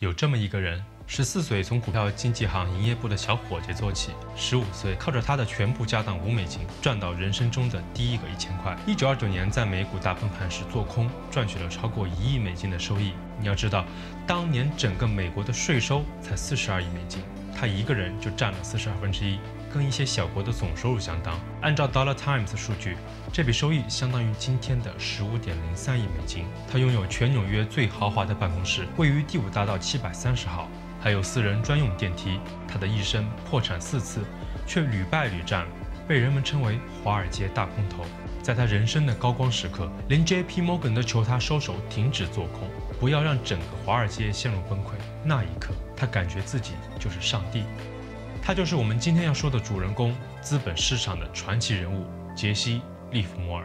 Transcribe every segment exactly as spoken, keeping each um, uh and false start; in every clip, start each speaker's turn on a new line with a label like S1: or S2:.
S1: 有这么一个人，十四岁从股票经纪行营业部的小伙计做起，十五岁靠着他的全部家当五美金赚到人生中的第一个一千块。一九二九年在美股大崩盘时做空，赚取了超过一亿美金的收益。你要知道，当年整个美国的税收才四十二亿美金，他一个人就占了四十二分之一，跟一些小国的总收入相当。按照 Dollar Times 数据，这笔收益相当于今天的十五点零三亿美金。他拥有全纽约最豪华的办公室，位于第五大道七百三十号，还有私人专用电梯。他的一生破产四次，却屡败屡战，被人们称为华尔街大空头。在他人生的高光时刻，连 J P Morgan 都求他收手，停止做空，不要让整个华尔街陷入崩溃。那一刻，他感觉自己就是上帝。他就是我们今天要说的主人公，资本市场的传奇人物杰西·利弗莫尔。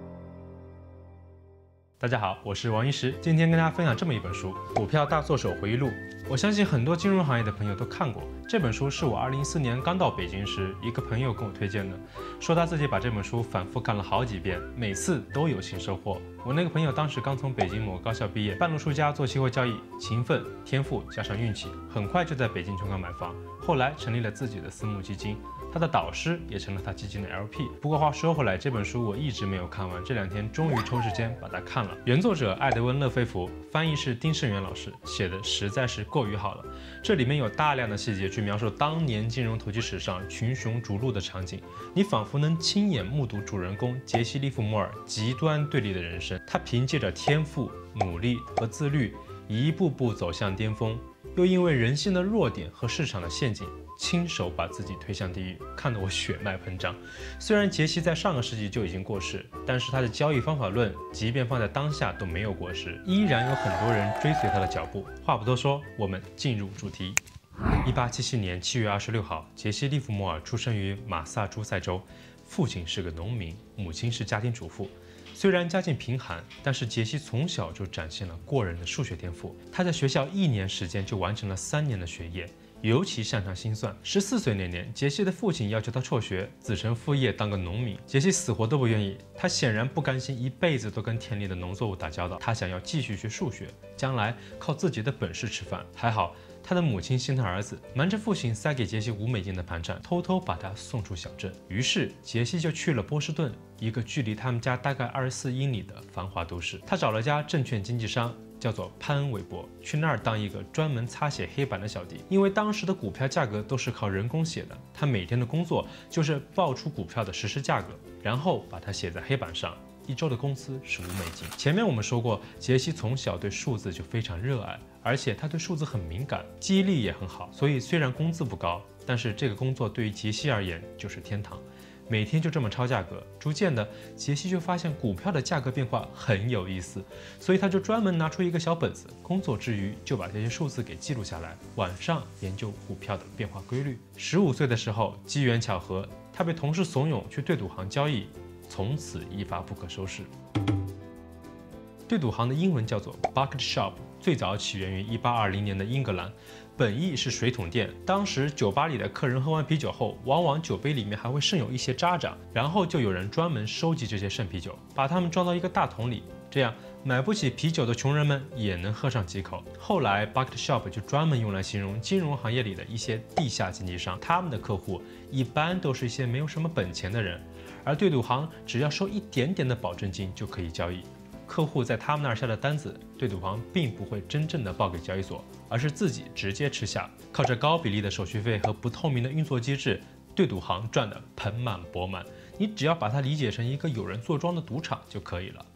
S1: 大家好，我是王一石，今天跟大家分享这么一本书《股票大作手回忆录》。我相信很多金融行业的朋友都看过这本书，是我二零一四年刚到北京时，一个朋友跟我推荐的，说他自己把这本书反复看了好几遍，每次都有新收获。我那个朋友当时刚从北京某高校毕业，半路出家做期货交易，勤奋、天赋加上运气，很快就在北京全港买房，后来成立了自己的私募基金。他的导师也成了他基金的 L P。不过话说回来，这本书我一直没有看完，这两天终于抽时间把它看了。原作者艾德温·勒菲弗，翻译是丁胜元老师，写的实在是过于好了。这里面有大量的细节去描述当年金融投机史上群雄逐鹿的场景，你仿佛能亲眼目睹主人公杰西·利弗莫尔极端对立的人生。他凭借着天赋、努力和自律，一步步走向巅峰，又因为人性的弱点和市场的陷阱，亲手把自己推向地狱，看得我血脉喷张。虽然杰西在上个世纪就已经过世，但是他的交易方法论，即便放在当下都没有过时，依然有很多人追随他的脚步。话不多说，我们进入主题。一八七七年七月二十六号，杰西·利弗莫尔出生于马萨诸塞州，父亲是个农民，母亲是家庭主妇。虽然家境贫寒，但是杰西从小就展现了过人的数学天赋。他在学校一年时间就完成了三年的学业，尤其擅长心算。十四岁那年，杰西的父亲要求他辍学，子承父业当个农民。杰西死活都不愿意，他显然不甘心一辈子都跟田里的农作物打交道，他想要继续学数学，将来靠自己的本事吃饭。还好，他的母亲心疼儿子，瞒着父亲塞给杰西五美金的盘缠，偷偷把他送出小镇。于是杰西就去了波士顿，一个距离他们家大概二十四英里的繁华都市。他找了家证券经纪商，叫做潘恩韦伯，去那儿当一个专门擦写黑板的小弟。因为当时的股票价格都是靠人工写的，他每天的工作就是报出股票的实时价格，然后把它写在黑板上。一周的工资是五美金。前面我们说过，杰西从小对数字就非常热爱，而且他对数字很敏感，记忆力也很好，所以虽然工资不高，但是这个工作对于杰西而言就是天堂。每天就这么抄价格，逐渐的，杰西就发现股票的价格变化很有意思，所以他就专门拿出一个小本子，工作之余就把这些数字给记录下来，晚上研究股票的变化规律。十五岁的时候，机缘巧合，他被同事怂恿去对赌行交易，从此一发不可收拾。对赌行的英文叫做 bucket shop， 最早起源于一八二零年的英格兰，本意是水桶店。当时酒吧里的客人喝完啤酒后，往往酒杯里面还会剩有一些渣渣，然后就有人专门收集这些剩啤酒，把它们装到一个大桶里，这样买不起啤酒的穷人们也能喝上几口。后来 bucket shop 就专门用来形容金融行业里的一些地下经纪商，他们的客户一般都是一些没有什么本钱的人，而对赌行只要收一点点的保证金就可以交易。客户在他们那儿下的单子，对赌行并不会真正的报给交易所，而是自己直接吃下。靠着高比例的手续费和不透明的运作机制，对赌行赚得盆满钵满。你只要把它理解成一个有人坐庄的赌场就可以了。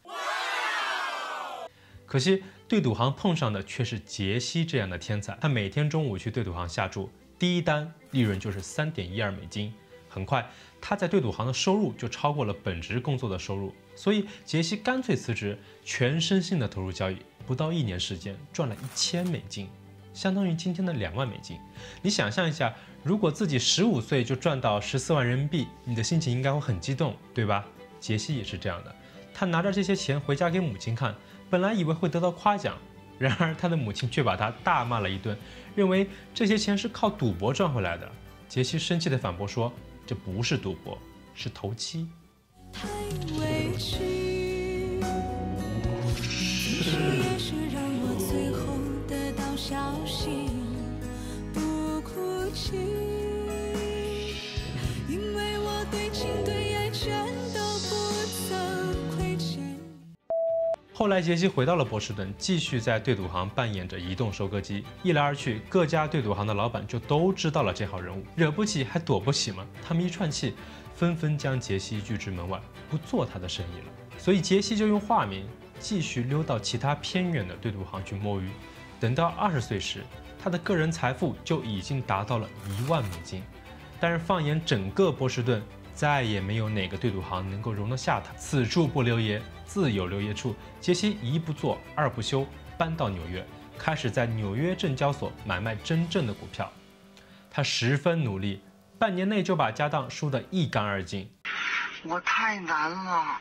S1: 可惜对赌行碰上的却是杰西这样的天才，他每天中午去对赌行下注，第一单利润就是 三点一二美金。很快，他在对赌行的收入就超过了本职工作的收入，所以杰西干脆辞职，全身心的投入交易，不到一年时间赚了一千美金，相当于今天的两万美金。你想象一下，如果自己十五岁就赚到十四万人民币，你的心情应该会很激动，对吧？杰西也是这样的，他拿着这些钱回家给母亲看，本来以为会得到夸奖，然而他的母亲却把他大骂了一顿，认为这些钱是靠赌博赚回来的。杰西生气地反驳说，这不是赌博，是投机。太委屈，也是让我最后得到
S2: 小心不哭泣，因为我对情对爱全都不曾亏欠。
S1: 后来，杰西回到了波士顿，继续在对赌行扮演着移动收割机。一来二去，各家对赌行的老板就都知道了这号人物，惹不起还躲不起吗？他们一串气，纷纷将杰西拒之门外，不做他的生意了。所以杰西就用化名继续溜到其他偏远的对赌行去摸鱼。等到二十岁时，他的个人财富就已经达到了一万美金。但是放眼整个波士顿，再也没有哪个对赌行能够容得下他。此处不留爷，自有留爷处。杰西一不做二不休，搬到纽约，开始在纽约证交所买卖真正的股票。他十分努力，半年内就把家当输得一干二净。
S3: 我太难了。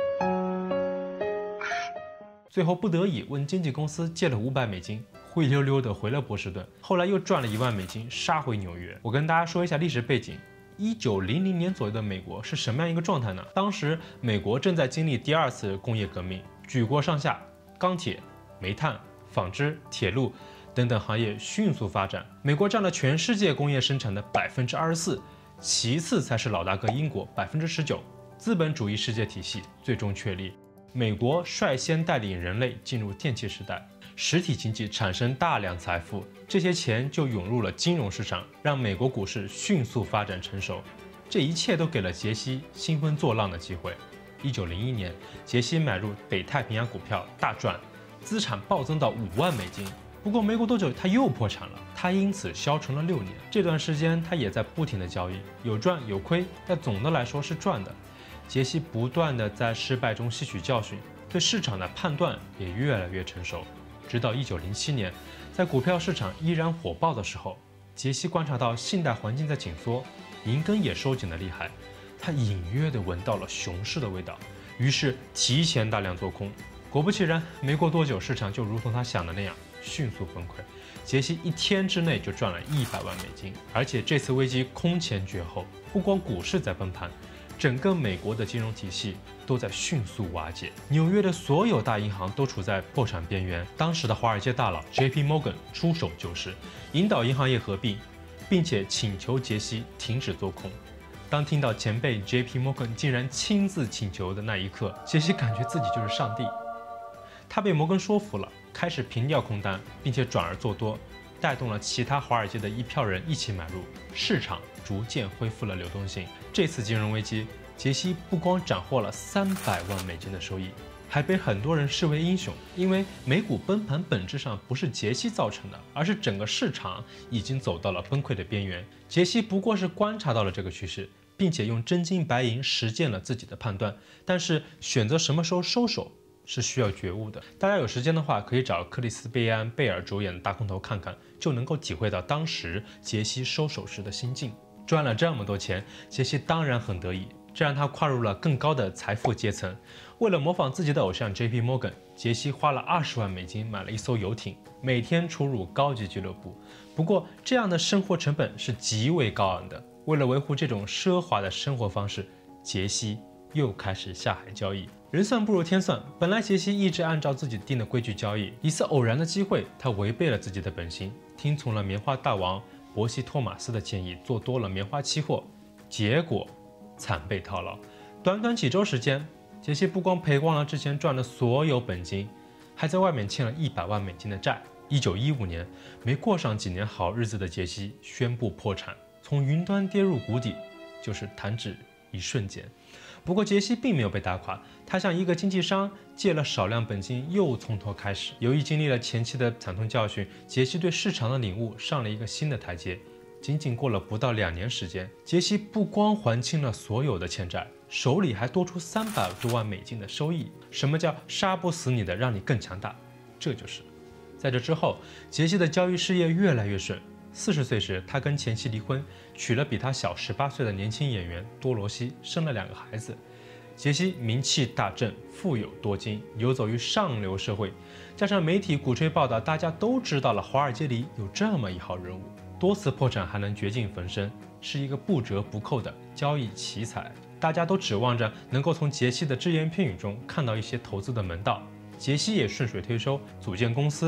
S1: 最后不得已问经纪公司借了五百美金，灰溜溜的回了波士顿。后来又赚了一万美金，杀回纽约。我跟大家说一下历史背景。一九零零年左右的美国是什么样一个状态呢？当时美国正在经历第二次工业革命，举国上下，钢铁、煤炭、纺织、铁路等等行业迅速发展。美国占了全世界工业生产的百分之二十四，其次才是老大哥英国百分之十九。资本主义世界体系最终确立，美国率先带领人类进入电气时代。实体经济产生大量财富，这些钱就涌入了金融市场，让美国股市迅速发展成熟。这一切都给了杰西兴风作浪的机会。一九零一年，杰西买入北太平洋股票大赚，资产暴增到五万美金。不过没过多久，他又破产了，他因此消沉了六年。这段时间，他也在不停的交易，有赚有亏，但总的来说是赚的。杰西不断的在失败中吸取教训，对市场的判断也越来越成熟。直到一九零七年，在股票市场依然火爆的时候，杰西观察到信贷环境在紧缩，银根也收紧得厉害。他隐约地闻到了熊市的味道，于是提前大量做空。果不其然，没过多久，市场就如同他想的那样迅速崩溃。杰西一天之内就赚了一百万美金，而且这次危机空前绝后，不光股市在崩盘，整个美国的金融体系都在迅速瓦解，纽约的所有大银行都处在破产边缘。当时的华尔街大佬 J P Morgan 出手救市，引导银行业合并，并且请求杰西停止做空。当听到前辈 J P Morgan 竟然亲自请求的那一刻，杰西感觉自己就是上帝。他被摩根说服了，开始平掉空单，并且转而做多，带动了其他华尔街的一票人一起买入，市场逐渐恢复了流动性。这次金融危机，杰西不光斩获了三百万美金的收益，还被很多人视为英雄。因为美股崩盘本质上不是杰西造成的，而是整个市场已经走到了崩溃的边缘。杰西不过是观察到了这个趋势，并且用真金白银实践了自己的判断。但是选择什么时候收手是需要觉悟的。大家有时间的话，可以找克里斯贝安贝尔主演的大空头看看，就能够体会到当时杰西收手时的心境。赚了这么多钱，杰西当然很得意，这让他跨入了更高的财富阶层。为了模仿自己的偶像 J P Morgan， 杰西花了二十万美金买了一艘游艇，每天出入高级俱乐部。不过，这样的生活成本是极为高昂的。为了维护这种奢华的生活方式，杰西又开始下海交易。人算不如天算，本来杰西一直按照自己定的规矩交易，一次偶然的机会，他违背了自己的本心，听从了棉花大王伯西托马斯的建议，做多了棉花期货，结果惨被套牢。短短几周时间，杰西不光赔光了之前赚的所有本金，还在外面欠了一百万美金的债。一九一五年，没过上几年好日子的杰西宣布破产，从云端跌入谷底，就是弹指一瞬间。不过杰西并没有被打垮，他向一个经纪商借了少量本金，又从头开始。由于经历了前期的惨痛教训，杰西对市场的领悟上了一个新的台阶。仅仅过了不到两年时间，杰西不光还清了所有的欠债，手里还多出三百多万美金的收益。什么叫杀不死你的，让你更强大？这就是。在这之后，杰西的交易事业越来越顺。四十岁时，他跟前妻离婚，娶了比他小十八岁的年轻演员多罗西，生了两个孩子。杰西名气大振，富有多金，游走于上流社会，加上媒体鼓吹报道，大家都知道了华尔街里有这么一号人物，多次破产还能绝境逢生，是一个不折不扣的交易奇才。大家都指望着能够从杰西的只言片语中看到一些投资的门道。杰西也顺水推舟，组建公司，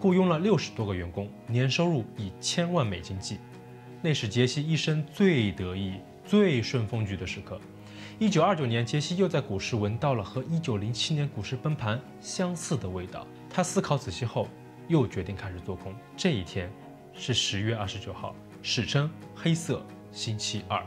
S1: 雇佣了六十多个员工，年收入以千万美金计。那是杰西一生最得意、最顺风局的时刻。一九二九年，杰西又在股市闻到了和一九零七年股市崩盘相似的味道。他思考仔细后，又决定开始做空。这一天是十月二十九号，史称黑色星期二。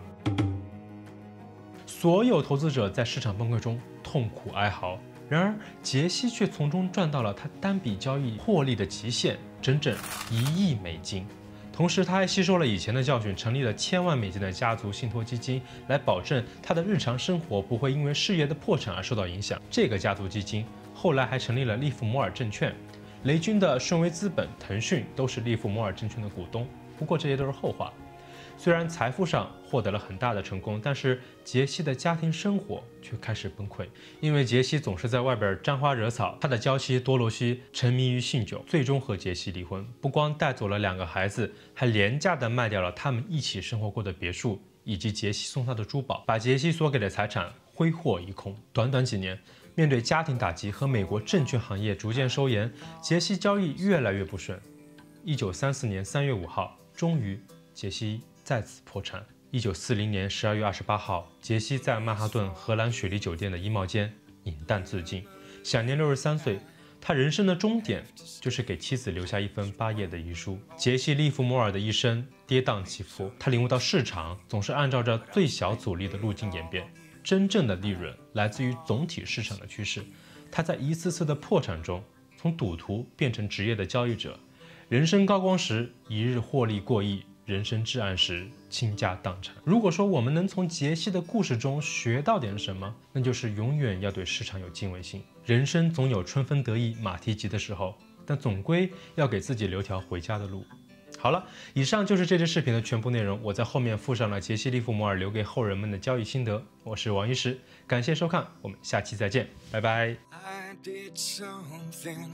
S1: 所有投资者在市场崩溃中痛苦哀嚎，然而杰西却从中赚到了他单笔交易获利的极限，整整一亿美金。同时，他还吸收了以前的教训，成立了千万美金的家族信托基金，来保证他的日常生活不会因为事业的破产而受到影响。这个家族基金后来还成立了利弗摩尔证券，雷军的顺为资本、腾讯都是利弗摩尔证券的股东。不过这些都是后话。虽然财富上获得了很大的成功，但是杰西的家庭生活却开始崩溃，因为杰西总是在外边沾花惹草。他的娇妻多罗西沉迷于酗酒，最终和杰西离婚，不光带走了两个孩子，还廉价的卖掉了他们一起生活过的别墅以及杰西送他的珠宝，把杰西所给的财产挥霍一空。短短几年，面对家庭打击和美国证券行业逐渐收严，杰西交易越来越不顺。一九三四年三月五号，终于杰西再次破产。一九四零年十二月二十八号，杰西在曼哈顿荷兰雪梨酒店的衣帽间饮弹自尽，享年六十三岁。他人生的终点就是给妻子留下一份八页的遗书。杰西·利弗摩尔的一生跌宕起伏，他领悟到市场总是按照着最小阻力的路径演变，真正的利润来自于总体市场的趋势。他在一次次的破产中，从赌徒变成职业的交易者。人生高光时，一日获利过亿；人生至暗时，倾家荡产。如果说我们能从杰西的故事中学到点什么，那就是永远要对市场有敬畏心。人生总有春风得意马蹄疾的时候，但总归要给自己留条回家的路。好了，以上就是这支视频的全部内容。我在后面附上了杰西·利弗摩尔留给后人们的交易心得。我是王医师，感谢收看，我们下期再见，拜拜。
S4: I did something,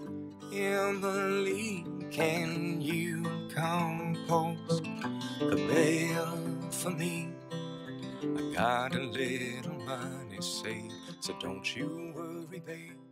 S4: Emily, can you compose a bail for me? I got a little money saved, so don't you worry, babe.